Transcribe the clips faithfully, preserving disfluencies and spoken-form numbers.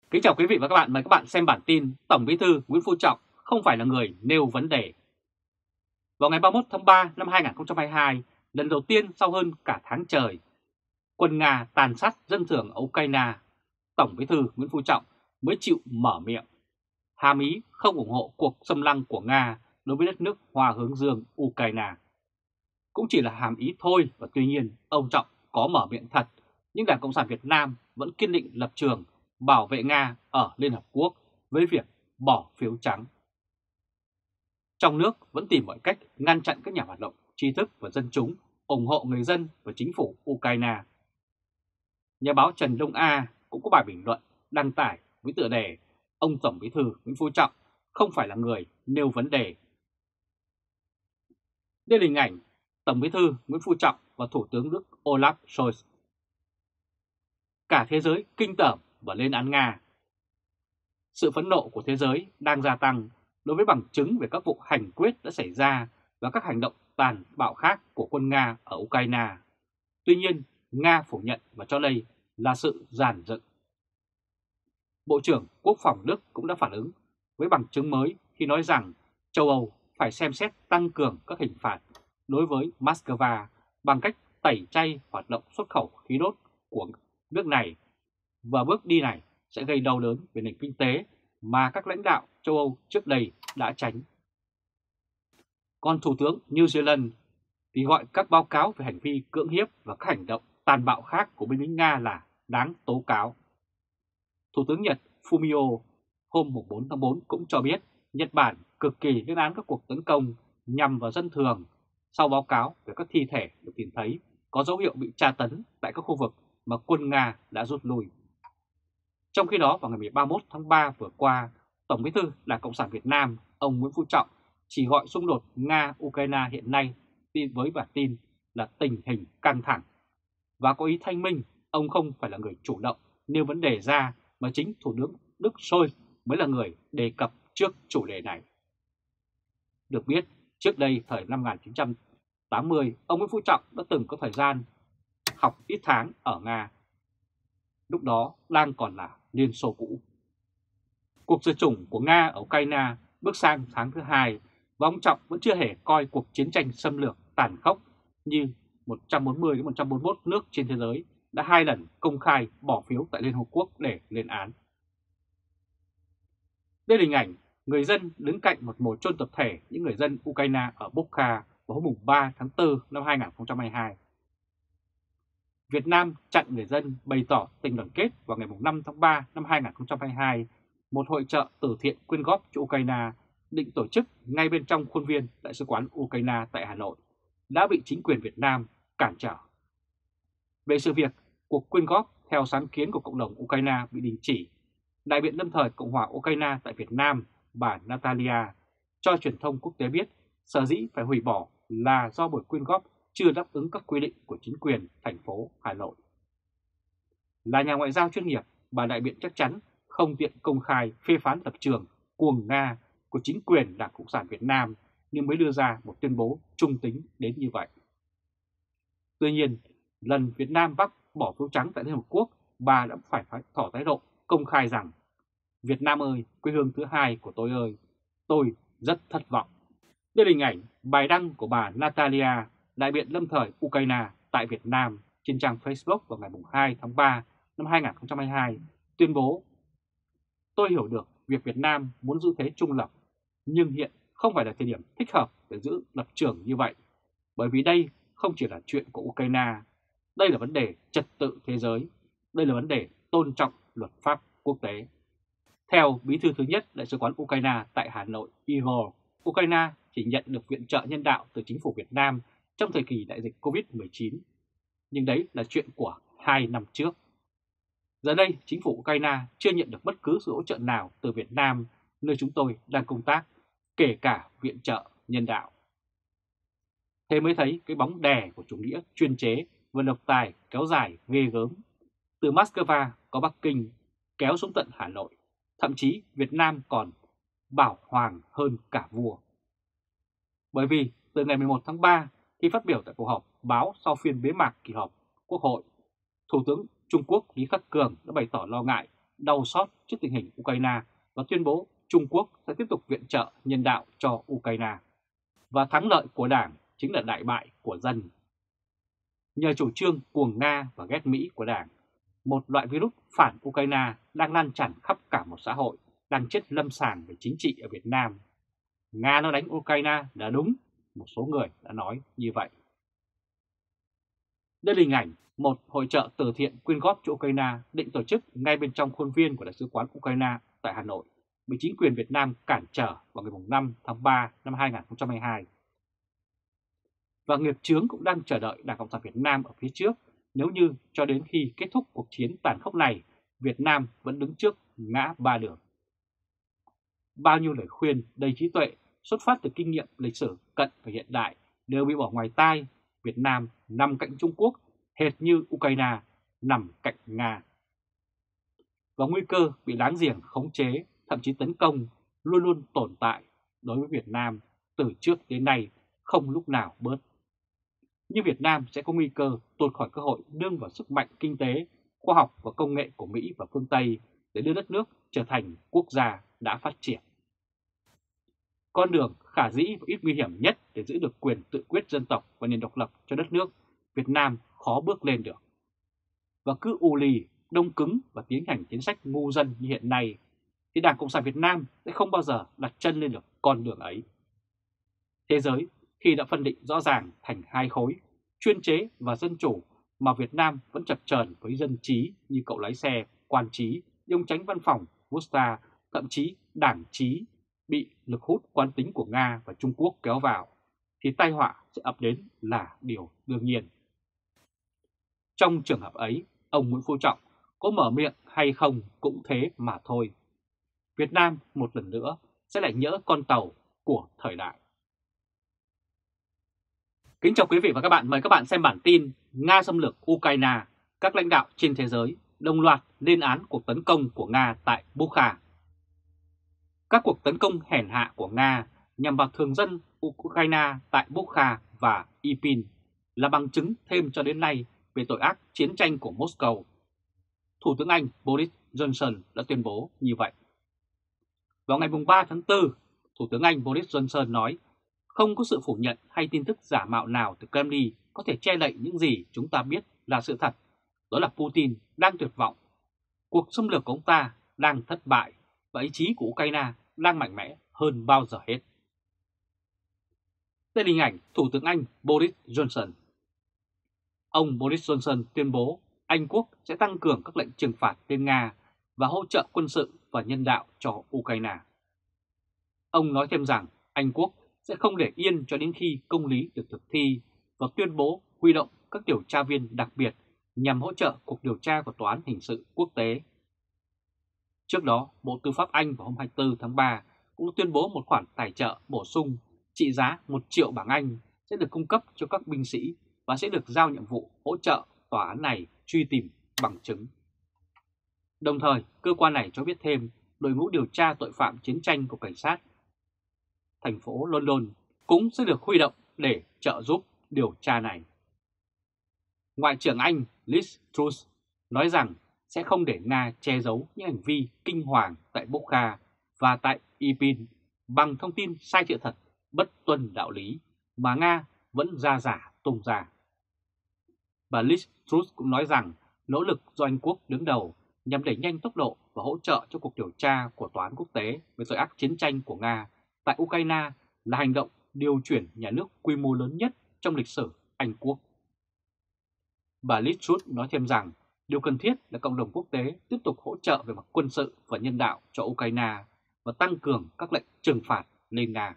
Kính chào quý vị và các bạn, mời các bạn xem bản tin Tổng Bí thư Nguyễn Phú Trọng không phải là người nêu vấn đề. Vào ngày ba mươi mốt tháng ba năm hai nghìn không trăm hai mươi hai, lần đầu tiên sau hơn cả tháng trời, quân Nga tàn sát dân thường ở Ukraine, Tổng Bí thư Nguyễn Phú Trọng mới chịu mở miệng, hàm ý không ủng hộ cuộc xâm lăng của Nga đối với đất nước Hoa hướng dương Ukraine. Cũng chỉ là hàm ý thôi, và tuy nhiên ông Trọng có mở miệng thật, nhưng Đảng Cộng sản Việt Nam vẫn kiên định lập trường bảo vệ Nga ở Liên Hợp Quốc với việc bỏ phiếu trắng. Trong nước vẫn tìm mọi cách ngăn chặn các nhà hoạt động, trí thức và dân chúng ủng hộ người dân và chính phủ Ukraine. Nhà báo Trần Đông A cũng có bài bình luận đăng tải với tựa đề "Ông Tổng Bí thư Nguyễn Phú Trọng không phải là người nêu vấn đề". Đây là hình ảnh Tổng Bí thư Nguyễn Phú Trọng và Thủ tướng Đức Olaf Scholz. Cả thế giới kinh tởm và lên án Nga. Sự phẫn nộ của thế giới đang gia tăng đối với bằng chứng về các vụ hành quyết đã xảy ra và các hành động tàn bạo khác của quân Nga ở Ukraine. Tuy nhiên, Nga phủ nhận và cho đây là sự dàn dựng. Bộ trưởng Quốc phòng Đức cũng đã phản ứng với bằng chứng mới khi nói rằng châu Âu phải xem xét tăng cường các hình phạt đối với Moscow bằng cách tẩy chay hoạt động xuất khẩu khí đốt của nước này, và bước đi này sẽ gây đau đớn về nền kinh tế mà các lãnh đạo châu Âu trước đây đã tránh. Còn Thủ tướng New Zealand thì gọi các báo cáo về hành vi cưỡng hiếp và các hành động tàn bạo khác của binh lính Nga là đáng tố cáo. Thủ tướng Nhật Fumio hôm bốn tháng tư cũng cho biết Nhật Bản cực kỳ lên án các cuộc tấn công nhằm vào dân thường sau báo cáo về các thi thể được tìm thấy có dấu hiệu bị tra tấn tại các khu vực mà quân Nga đã rút lui. Trong khi đó, vào ngày ba mươi mốt tháng ba vừa qua, Tổng Bí thư Đảng Cộng sản Việt Nam, ông Nguyễn Phú Trọng chỉ gọi xung đột Nga-Ukraine hiện nay tin với bản tin là tình hình căng thẳng, và có ý thanh minh ông không phải là người chủ động nêu vấn đề ra, mà chính Thủ tướng Đức Scholz mới là người đề cập trước chủ đề này. Được biết, trước đây thời năm một nghìn chín trăm tám mươi, ông Nguyễn Phú Trọng đã từng có thời gian học ít tháng ở Nga, lúc đó đang còn là Liên Xô cũ. Cuộc diệt chủng của Nga ở Ukraine bước sang tháng thứ hai, và ông Trọng vẫn chưa hề coi cuộc chiến tranh xâm lược tàn khốc như một trăm bốn mươi đến một trăm bốn mươi mốt nước trên thế giới đã hai lần công khai bỏ phiếu tại Liên Hợp Quốc để lên án. Đây là hình ảnh người dân đứng cạnh một mồ chôn tập thể những người dân Ukraine ở Bucha vào hôm ba tháng tư năm hai nghìn không trăm hai mươi hai. Việt Nam chặn người dân bày tỏ tình đoàn kết vào ngày năm tháng ba năm hai nghìn không trăm hai mươi hai, một hội chợ từ thiện quyên góp cho Ukraine định tổ chức ngay bên trong khuôn viên Đại sứ quán Ukraine tại Hà Nội đã bị chính quyền Việt Nam cản trở. Về sự việc, cuộc quyên góp theo sáng kiến của cộng đồng Ukraine bị đình chỉ, đại biện lâm thời Cộng hòa Ukraine tại Việt Nam, bà Natalia, cho truyền thông quốc tế biết sở dĩ phải hủy bỏ là do buổi quyên góp chưa đáp ứng các quy định của chính quyền thành phố Hà Nội. Là nhà ngoại giao chuyên nghiệp, bà đại biện chắc chắn không tiện công khai phê phán lập trường cuồng Nga của chính quyền Đảng Cộng sản Việt Nam, nhưng mới đưa ra một tuyên bố trung tính đến như vậy. Tuy nhiên, lần Việt Nam vác bỏ phiếu trắng tại Liên Hợp Quốc, bà đã phải tỏ thái độ công khai rằng: Việt Nam ơi, quê hương thứ hai của tôi ơi, tôi rất thất vọng. Đây là hình ảnh bài đăng của bà Natalia, đại biện lâm thời Ukraine tại Việt Nam trên trang Facebook vào ngày hai tháng ba năm hai nghìn không trăm hai mươi hai, tuyên bố: Tôi hiểu được việc Việt Nam muốn giữ thế trung lập, nhưng hiện không phải là thời điểm thích hợp để giữ lập trường như vậy, bởi vì đây không chỉ là chuyện của Ukraine, đây là vấn đề trật tự thế giới, đây là vấn đề tôn trọng luật pháp quốc tế. Theo Bí thư thứ nhất Đại sứ quán Ukraine tại Hà Nội Igor, Ukraine chỉ nhận được viện trợ nhân đạo từ chính phủ Việt Nam trong thời kỳ đại dịch Covid mười chín, nhưng đấy là chuyện của hai năm trước. Giờ đây, chính phủ Ukraine chưa nhận được bất cứ sự hỗ trợ nào từ Việt Nam, nơi chúng tôi đang công tác, kể cả viện trợ nhân đạo. Thế mới thấy cái bóng đè của chủ nghĩa chuyên chế và độc tài kéo dài ghê gớm. Từ Moscow có Bắc Kinh kéo xuống tận Hà Nội, thậm chí Việt Nam còn bảo hoàng hơn cả vua. Bởi vì từ ngày mười một tháng ba, khi phát biểu tại cuộc họp báo sau phiên bế mạc kỳ họp Quốc hội, Thủ tướng Trung Quốc Lý Khắc Cường đã bày tỏ lo ngại đau xót trước tình hình Ukraine và tuyên bố Trung Quốc sẽ tiếp tục viện trợ nhân đạo cho Ukraine. Và thắng lợi của Đảng chính là đại bại của dân. Nhờ chủ trương cuồng Nga và ghét Mỹ của Đảng, một loại virus phản Ukraine đang lan tràn khắp cả một xã hội, đang chết lâm sàng về chính trị ở Việt Nam. Nga nó đánh Ukraine đã đúng, một số người đã nói như vậy. Đây là hình ảnh một hội chợ từ thiện quyên góp cho Ukraine định tổ chức ngay bên trong khuôn viên của Đại sứ quán Ukraine tại Hà Nội, bị chính quyền Việt Nam cản trở vào ngày năm tháng ba năm hai nghìn không trăm hai mươi hai. Và nghiệp chướng cũng đang chờ đợi Đảng Cộng sản Việt Nam ở phía trước nếu như cho đến khi kết thúc cuộc chiến tàn khốc này, Việt Nam vẫn đứng trước ngã ba đường. Bao nhiêu lời khuyên đầy trí tuệ xuất phát từ kinh nghiệm lịch sử cận và hiện đại đều bị bỏ ngoài tai. Việt Nam nằm cạnh Trung Quốc hệt như Ukraine nằm cạnh Nga. Và nguy cơ bị láng giềng khống chế, thậm chí tấn công luôn luôn tồn tại đối với Việt Nam từ trước đến nay, không lúc nào bớt. Nhưng Việt Nam sẽ có nguy cơ tuột khỏi cơ hội nương vào sức mạnh kinh tế, khoa học và công nghệ của Mỹ và phương Tây để đưa đất nước trở thành quốc gia đã phát triển. Con đường khả dĩ và ít nguy hiểm nhất để giữ được quyền tự quyết dân tộc và nền độc lập cho đất nước, Việt Nam khó bước lên được. Và cứ ù lì, đông cứng và tiến hành chính sách ngu dân như hiện nay, thì Đảng Cộng sản Việt Nam sẽ không bao giờ đặt chân lên được con đường ấy. Thế giới khi đã phân định rõ ràng thành hai khối, chuyên chế và dân chủ, mà Việt Nam vẫn chập chờn với dân trí như cậu lái xe, quan trí, ông tránh văn phòng, Gusta, thậm chí đảng trí, bị lực hút quán tính của Nga và Trung Quốc kéo vào, thì tai họa sẽ ập đến là điều đương nhiên. Trong trường hợp ấy, ông Nguyễn Phú Trọng có mở miệng hay không cũng thế mà thôi. Việt Nam một lần nữa sẽ lại nhỡ con tàu của thời đại. Kính chào quý vị và các bạn, mời các bạn xem bản tin Nga xâm lược Ukraine, các lãnh đạo trên thế giới đồng loạt lên án cuộc tấn công của Nga tại Bucha. Các cuộc tấn công hèn hạ của Nga nhằm vào thường dân Ukraine tại Bucha và Irpin là bằng chứng thêm cho đến nay về tội ác chiến tranh của Moscow. Thủ tướng Anh Boris Johnson đã tuyên bố như vậy. Vào ngày ba tháng tư, Thủ tướng Anh Boris Johnson nói không có sự phủ nhận hay tin tức giả mạo nào từ Kremlin có thể che đậy những gì chúng ta biết là sự thật. Đó là Putin đang tuyệt vọng. Cuộc xâm lược của ông ta đang thất bại và ý chí của Ukraine đang mạnh mẽ hơn bao giờ hết. Đây là hình ảnh Thủ tướng Anh Boris Johnson. Ông Boris Johnson tuyên bố Anh Quốc sẽ tăng cường các lệnh trừng phạt lên Nga và hỗ trợ quân sự và nhân đạo cho Ukraine. Ông nói thêm rằng Anh Quốc sẽ không để yên cho đến khi công lý được thực thi và tuyên bố huy động các điều tra viên đặc biệt nhằm hỗ trợ cuộc điều tra của Tòa án Hình sự Quốc tế. Trước đó, Bộ Tư pháp Anh vào hôm hai mươi tư tháng ba cũng tuyên bố một khoản tài trợ bổ sung trị giá một triệu bảng Anh sẽ được cung cấp cho các binh sĩ và sẽ được giao nhiệm vụ hỗ trợ tòa án này truy tìm bằng chứng. Đồng thời, cơ quan này cho biết thêm đội ngũ điều tra tội phạm chiến tranh của cảnh sát thành phố London cũng sẽ được huy động để trợ giúp điều tra này. Ngoại trưởng Anh Liz Truss nói rằng sẽ không để Nga che giấu những hành vi kinh hoàng tại Bucha và tại Irpin bằng thông tin sai sự thật, bất tuân đạo lý mà Nga vẫn ra giả tung ra. Bà Liz Truss cũng nói rằng nỗ lực do Anh Quốc đứng đầu nhằm đẩy nhanh tốc độ và hỗ trợ cho cuộc điều tra của Tòa án Quốc tế về tội ác chiến tranh của Nga tại Ukraine là hành động điều chuyển nhà nước quy mô lớn nhất trong lịch sử Anh Quốc. Bà Liz Truss nói thêm rằng điều cần thiết là cộng đồng quốc tế tiếp tục hỗ trợ về mặt quân sự và nhân đạo cho Ukraine và tăng cường các lệnh trừng phạt lên Nga.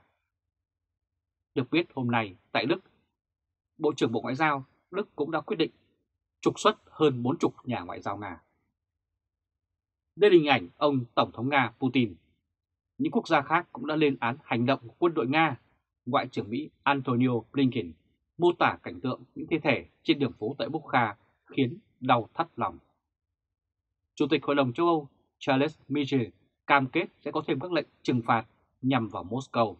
Được biết hôm nay tại Đức, Bộ trưởng Bộ Ngoại giao Đức cũng đã quyết định trục xuất hơn bốn mươi nhà ngoại giao Nga. Đây là hình ảnh ông Tổng thống Nga Putin. Những quốc gia khác cũng đã lên án hành động của quân đội Nga. Ngoại trưởng Mỹ Antonio Blinken mô tả cảnh tượng những thi thể trên đường phố tại Bucha khiến đau thắt lòng. Chủ tịch Hội đồng châu Âu Charles Michel cam kết sẽ có thêm các lệnh trừng phạt nhằm vào Moscow.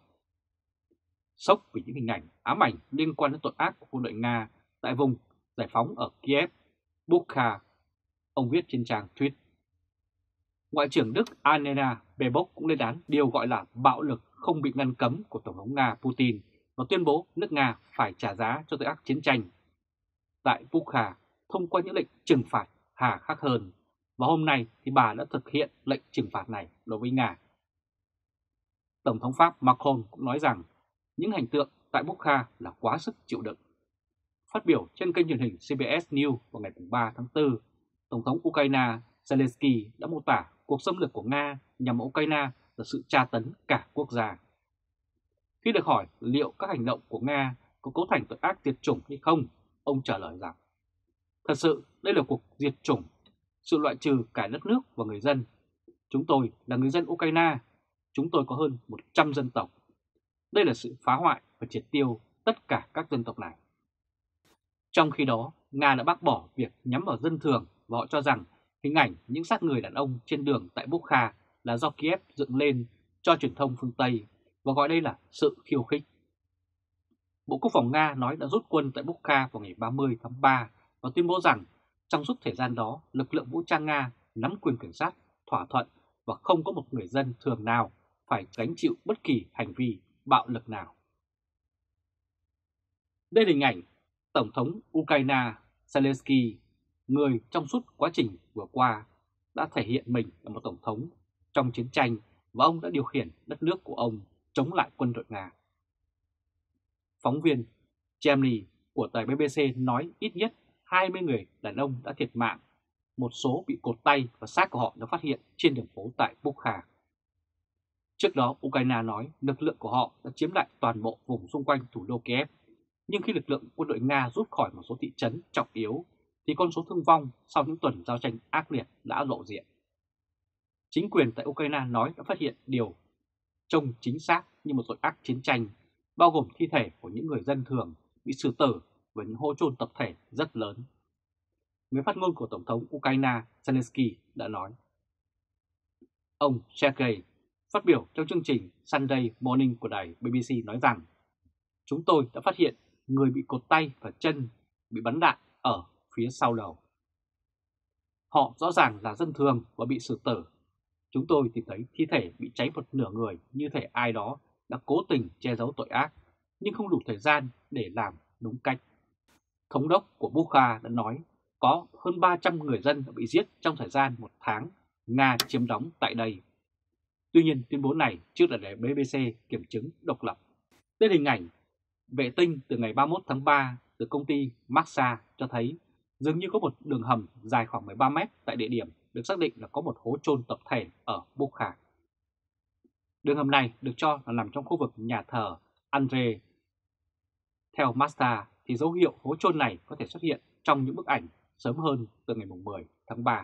Sốc vì những hình ảnh ám ảnh liên quan đến tội ác của quân đội Nga tại vùng giải phóng ở Kiev, Bucha, ông viết trên trang tweet. Ngoại trưởng Đức Annalena Baerbock cũng lên án điều gọi là bạo lực không bị ngăn cấm của Tổng thống Nga Putin và tuyên bố nước Nga phải trả giá cho tội ác chiến tranh tại Bukha thông qua những lệnh trừng phạt hà khắc hơn, và hôm nay thì bà đã thực hiện lệnh trừng phạt này đối với Nga. Tổng thống Pháp Macron cũng nói rằng những hành tượng tại Bukha là quá sức chịu đựng. Phát biểu trên kênh truyền hình xê bê ét News vào ngày ba tháng tư, Tổng thống Ukraine Zelensky đã mô tả cuộc xâm lược của Nga nhằm vào Ukraine là sự tra tấn cả quốc gia. Khi được hỏi liệu các hành động của Nga có cấu thành tội ác diệt chủng hay không, ông trả lời rằng thật sự đây là cuộc diệt chủng, sự loại trừ cả đất nước và người dân. Chúng tôi là người dân Ukraine, chúng tôi có hơn một trăm dân tộc. Đây là sự phá hoại và triệt tiêu tất cả các dân tộc này. Trong khi đó, Nga đã bác bỏ việc nhắm vào dân thường và họ cho rằng hình ảnh những xác người đàn ông trên đường tại Bukha là do Kiev dựng lên cho truyền thông phương Tây và gọi đây là sự khiêu khích. Bộ Quốc phòng Nga nói đã rút quân tại Bukha vào ngày ba mươi tháng ba và tuyên bố rằng trong suốt thời gian đó, lực lượng vũ trang Nga nắm quyền kiểm soát, thỏa thuận và không có một người dân thường nào phải gánh chịu bất kỳ hành vi bạo lực nào. Đây là hình ảnh Tổng thống Ukraine Zelensky, người trong suốt quá trình vừa qua đã thể hiện mình là một tổng thống trong chiến tranh và ông đã điều khiển đất nước của ông chống lại quân đội Nga. Phóng viên Jamie của đài bê bê xê nói ít nhất hai mươi người đàn ông đã thiệt mạng, một số bị cột tay và xác của họ đã phát hiện trên đường phố tại Bukha. Trước đó, Ukraine nói lực lượng của họ đã chiếm lại toàn bộ vùng xung quanh thủ đô Kiev, nhưng khi lực lượng quân đội Nga rút khỏi một số thị trấn trọng yếu, thì con số thương vong sau những tuần giao tranh ác liệt đã lộ diện. Chính quyền tại Ukraine nói đã phát hiện điều trông chính xác như một tội ác chiến tranh, bao gồm thi thể của những người dân thường bị xử tử và những hố chôn tập thể rất lớn. Người phát ngôn của Tổng thống Ukraine Zelensky đã nói. Ông Sergei phát biểu trong chương trình Sunday Morning của đài bê bê xê nói rằng chúng tôi đã phát hiện người bị cột tay và chân bị bắn đạn ở phía sau đầu. Họ rõ ràng là dân thường và bị xử tử. Chúng tôi tìm thấy thi thể bị cháy một nửa người như thể ai đó đã cố tình che giấu tội ác, nhưng không đủ thời gian để làm đúng cách. Thống đốc của Bukha đã nói có hơn ba trăm người dân đã bị giết trong thời gian một tháng Nga chiếm đóng tại đây. Tuy nhiên, tuyên bố này chưa được để bê bê xê kiểm chứng độc lập. Đây là hình ảnh vệ tinh từ ngày ba mươi mốt tháng ba từ công ty Maxar cho thấy dường như có một đường hầm dài khoảng mười ba mét tại địa điểm được xác định là có một hố chôn tập thể ở Bukha. Đường hầm này được cho là nằm trong khu vực nhà thờ Andre. Theo Maxar thì dấu hiệu hố chôn này có thể xuất hiện trong những bức ảnh sớm hơn từ ngày mười tháng ba.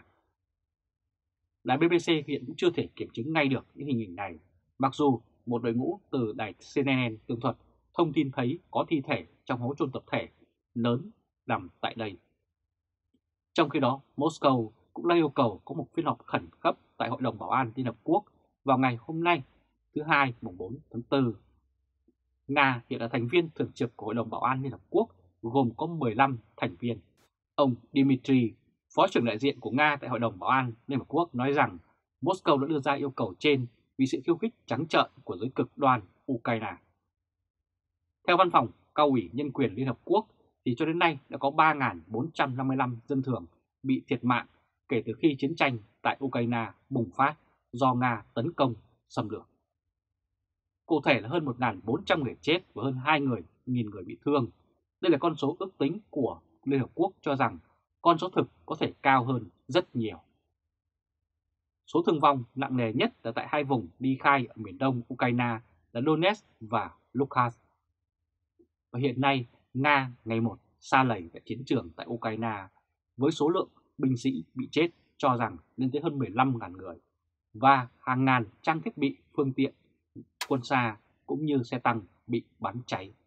Đài bê bê xê hiện cũng chưa thể kiểm chứng ngay được những hình ảnh này, mặc dù một đội ngũ từ đài xê en en tường thuật thông tin thấy có thi thể trong hố chôn tập thể lớn nằm tại đây. Trong khi đó, Moscow cũng đã yêu cầu có một phiên họp khẩn cấp tại Hội đồng Bảo an Liên Hợp Quốc vào ngày hôm nay, thứ Hai, mùng bốn tháng tư. Nga hiện là thành viên thường trực của Hội đồng Bảo an Liên Hợp Quốc, gồm có mười lăm thành viên. Ông Dmitry, Phó trưởng đại diện của Nga tại Hội đồng Bảo an Liên Hợp Quốc nói rằng Moscow đã đưa ra yêu cầu trên vì sự khiêu khích trắng trợn của giới cực đoan Ukraine. Theo Văn phòng Cao ủy Nhân quyền Liên Hợp Quốc, thì cho đến nay đã có ba nghìn bốn trăm năm mươi lăm dân thường bị thiệt mạng kể từ khi chiến tranh tại Ukraine bùng phát do Nga tấn công xâm lược. Cụ thể là hơn một nghìn bốn trăm người chết và hơn hai nghìn người bị thương. Đây là con số ước tính của Liên Hợp Quốc cho rằng con số thực có thể cao hơn rất nhiều. Số thương vong nặng nề nhất là tại hai vùng ly khai ở miền đông Ukraine là Donetsk và Luhansk. Và hiện nay, Nga ngày một sa lầy tại chiến trường tại Ukraine với số lượng binh sĩ bị chết cho rằng lên tới hơn mười lăm nghìn người và hàng ngàn trang thiết bị, phương tiện quân xa cũng như xe tăng bị bắn cháy.